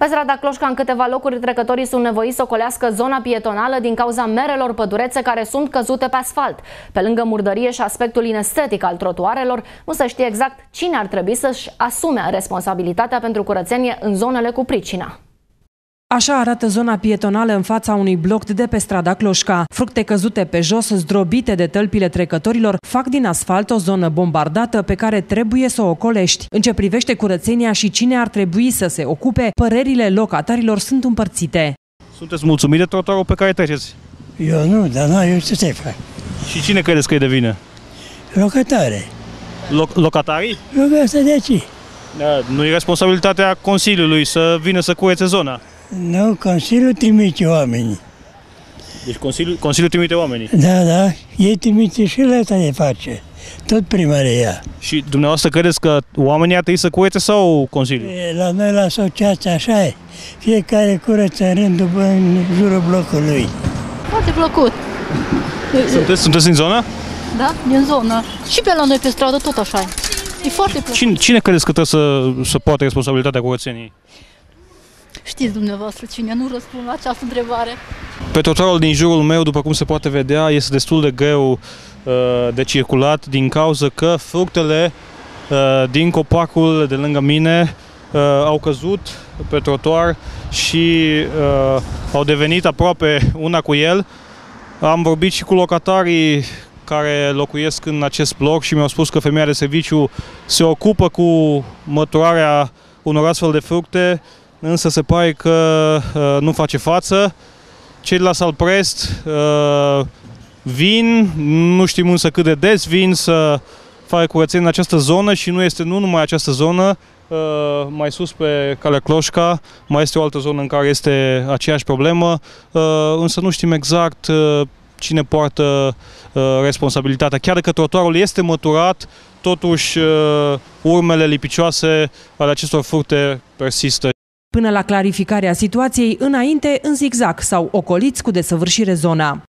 Pe strada Cloșca, în câteva locuri, trecătorii sunt nevoiți să ocolească zona pietonală din cauza merelor pădurețe care sunt căzute pe asfalt. Pe lângă murdărie și aspectul inestetic al trotuarelor, nu se știe exact cine ar trebui să-și asume responsabilitatea pentru curățenie în zonele cu pricina. Așa arată zona pietonală în fața unui bloc de pe strada Cloșca. Fructe căzute pe jos, zdrobite de tălpile trecătorilor, fac din asfalt o zonă bombardată pe care trebuie să o ocolești. În ce privește curățenia și cine ar trebui să se ocupe, părerile locatarilor sunt împărțite. Sunteți mulțumit de trotuarul pe care treceți? Eu nu, dar eu ce să fac? Și cine credeți că e de vină? Locatare. Locatarii? Eu asta de aici. Da, nu e responsabilitatea Consiliului să vină să curețe zona? Nu, Consiliul trimite oamenii. Deci Consiliul trimite oamenii? Da, ei trimite și la asta de face. Tot primăria. Și dumneavoastră credeți că oamenii ar trebui să curețe sau Consiliul? La noi, la asociație, așa e. Fiecare curăță în rândul în jurul blocului. Foarte plăcut. Sunteți în zonă? Da, din zonă. Și pe la noi pe stradă tot așa e. E foarte plăcut. Cine credeți că trebuie să poată responsabilitatea curățeniei? Știți dumneavoastră cine, nu răspund la această întrebare. Pe trotuarul din jurul meu, după cum se poate vedea, este destul de greu de circulat din cauza că fructele din copacul de lângă mine au căzut pe trotuar și au devenit aproape una cu el. Am vorbit și cu locatarii care locuiesc în acest bloc și mi-au spus că femeia de serviciu se ocupă cu măturarea unor astfel de fructe, însă se pare că nu face față. Cei de la Salprest vin, nu știm însă cât de des vin să facă curățenie în această zonă și nu numai această zonă, mai sus pe calea Cloșca mai este o altă zonă în care este aceeași problemă, însă nu știm exact cine poartă responsabilitatea. Chiar dacă trotuarul este măturat, totuși urmele lipicioase ale acestor fructe persistă. Până la clarificarea situației, înainte, în zigzag, s-au ocoliți cu desăvârșire zona.